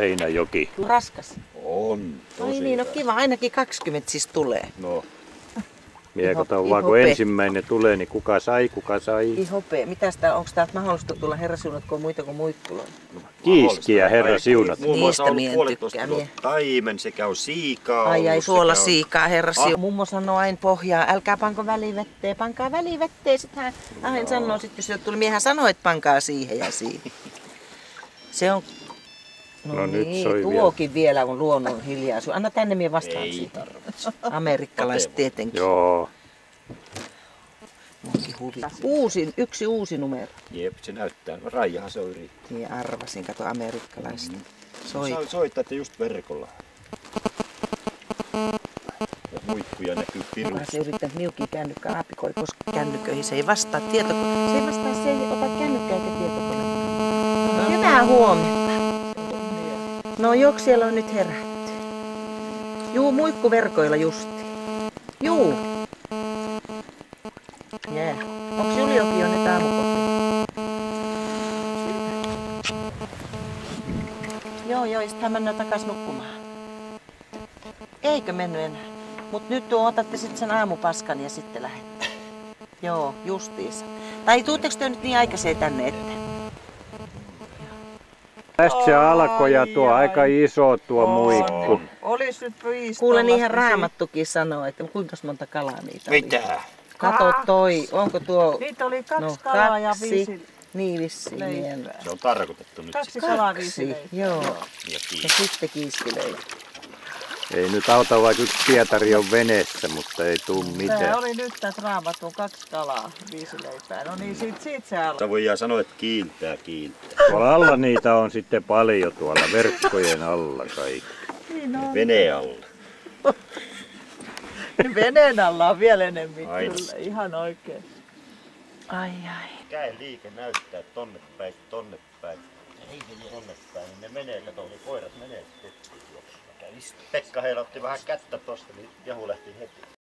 Seinäjoki. Raskas. On. Ai niin, no kiva. Ainakin 20 siis tulee. No. Mie katon vaan kun ensimmäinen tulee, niin kuka sai. Ihopee. Mitäs täällä, onko täältä mahdollista tulla herra siunatkoon muita kuin muikkuloja? Kiiskiä herra siunat. Muun muassa Niistä ollut mien tykkää. taimen sekä on siikaa. Ai suola siikaa herra Ah. siunat. Mummo sanoo aina pohjaa, älkää panko välivetteä, pankaa välivetteä. Sitten hän sanoo, sit, jos tuli miehän sanoo, että pankaa siihen ja siihen. Se on... No nyt niin, soi tuokin vielä on luonnon hiljaisuus. Anna tänne mie vastaan Ei siitä. tarvitse. Amerikkalaiset tietenkin. Joo. Yksi uusi numero. Jep, se näyttää. Raijahan se on yrittänyt. Niin arvasin, kato amerikkalaista. Soittatte just verkolla. Ja muikkuja näkyy pirusti. Se yrittää niukin kännykkää aapikoi, koska kännyköihin se ei vastaa tietokone. Se ei vastaa, se ei ota kännykkää eikä tietokone. Hyvää huomenta. No joks siellä on nyt herätty. Juu, muikkuverkoilla justi. Juu. Jää. Onks Juliokin jo nyt aamukohti? Joo, sit hän mennään takas nukkumaan. Eikö mennyt enää? Mut nyt otatte sitten sen aamupaskan ja sitten lähdette. Joo, justiinsa. Tai tuutteko te nyt niin aikaiseen tänne eteen? Tästä se alkoi ja tuo aika iso tuo muikku. Olis nyt 5. Kuule, niinhän Raamattukin sanoo, että kuinka monta kalaa niitä oli. Mitä? Kato toi, onko tuo... Niitä oli 2 kalaa ja 5 Niin vissiin. leipää. Se on tarkoitettu nyt. 2 kalaa 5 leipää. Joo. Ja Ja sitten kiiskilöitä. Ei nyt auta vaikka yksi Pietari on veneessä, mutta ei tuu Tää mitään. oli nyt tässä Raamatun 2 kalaa 5 leipää. No niin, siitä se alkaa. Sä voidaan sanoa, että kiiltää. Tuolla alla niitä on sitten paljon tuolla verkkojen alla kaikki. Niin on. Veneen alla. Veneen alla on vielä enemmän. Aina. Kyllä, ihan oikein. Ai. Käen liike näyttää tonne päin. Tonne päin, niin ne menee, kato, niin koirat menee. Pekka heilotti vähän kättä tosta, niin Jahu lähti heti.